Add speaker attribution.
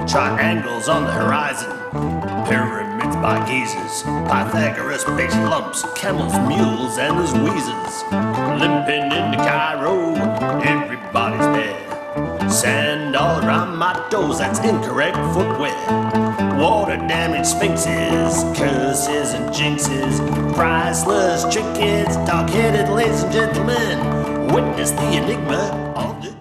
Speaker 1: Triangles on the horizon, pyramids by geezers, Pythagoras base lumps, camels, mules, and there's wheezers. Limping into Cairo, everybody's there. Sand all around my toes, that's incorrect footwear. Water damaged sphinxes, curses and jinxes, priceless trinkets, dog-headed ladies and gentlemen. Witness the enigma of the